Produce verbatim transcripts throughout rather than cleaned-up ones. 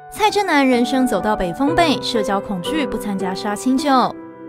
蔡正南人生走到北风北，社交恐惧，不参加杀青酒。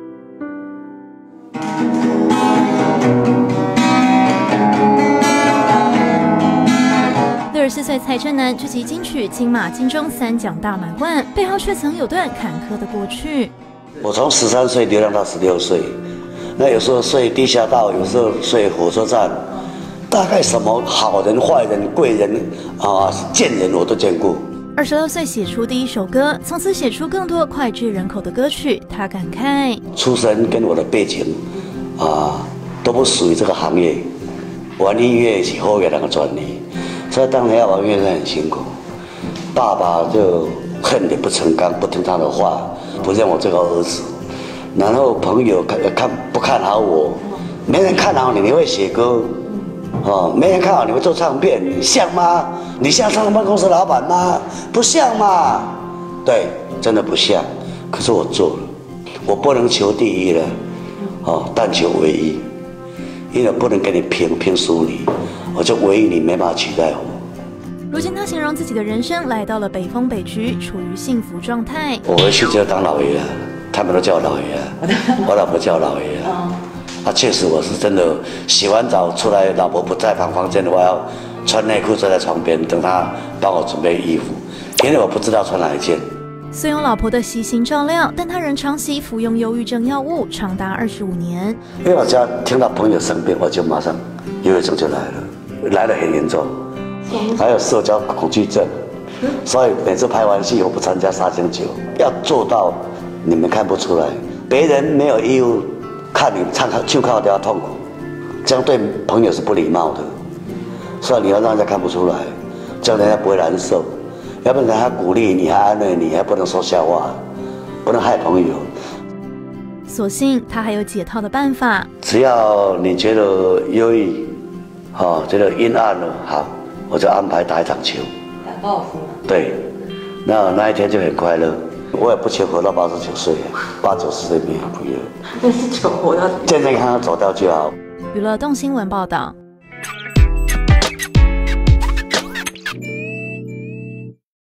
六十四岁蔡正南这集金曲金马金钟三奖大满贯，背后却曾有段坎坷的过去。 我从十三岁流浪到十六岁，那有时候睡地下道，有时候睡火车站，大概什么好人、坏人、贵人啊、贱人我都见过。 二十六岁写出第一首歌，从此写出更多脍炙人口的歌曲。他感慨： 出身跟我的背景啊都不属于这个行业，玩音乐是后面两个专利，所以当年要玩音乐很辛苦。爸爸就恨铁不成钢，不听他的话，不认我这个儿子。然后朋友看看不看好我，没人看好你，你会写歌。哦，没人看好你会做唱片，你像吗？你像唱片公司老板吗？不像嘛。对，真的不像。可是我做了，我不能求第一了，哦，但求唯一，因为我不能跟你拼，拼输你，我就唯一，你没办法取代我。 如今他形容自己的人生来到了北风北局，处于幸福状态。 我回去就当老爷了，他们都叫我老爷了，我老婆叫我老爷了。啊，确实我是真的洗完澡出来，老婆不在房房间，我要穿内裤坐在床边等她帮我准备衣服，因为我不知道穿哪一件。 虽有老婆的悉心照料，但他仍长期服用忧郁症药物，长达二十五年。 因为我只要听到朋友生病，我就马上忧郁症就来了，来得很严重，还有社交恐惧症，所以每次拍完戏我不参加杀青酒，要做到你们看不出来，别人没有义务看你唱唱靠都要痛苦，这样对朋友是不礼貌的，所以你要让人家看不出来，这样人家不会难受。要不然人家鼓励你，还安慰你，还不能说笑话，不能害朋友。 所幸他还有解套的办法， 只要你觉得忧郁，哦，觉得阴暗了，好，我就安排打一场球， 打高尔夫。对， 那那一天就很快乐。我也不求活到八十九岁，八九十岁没有不要。 那是求活到健健康康走掉就好。 娱乐动新闻报道。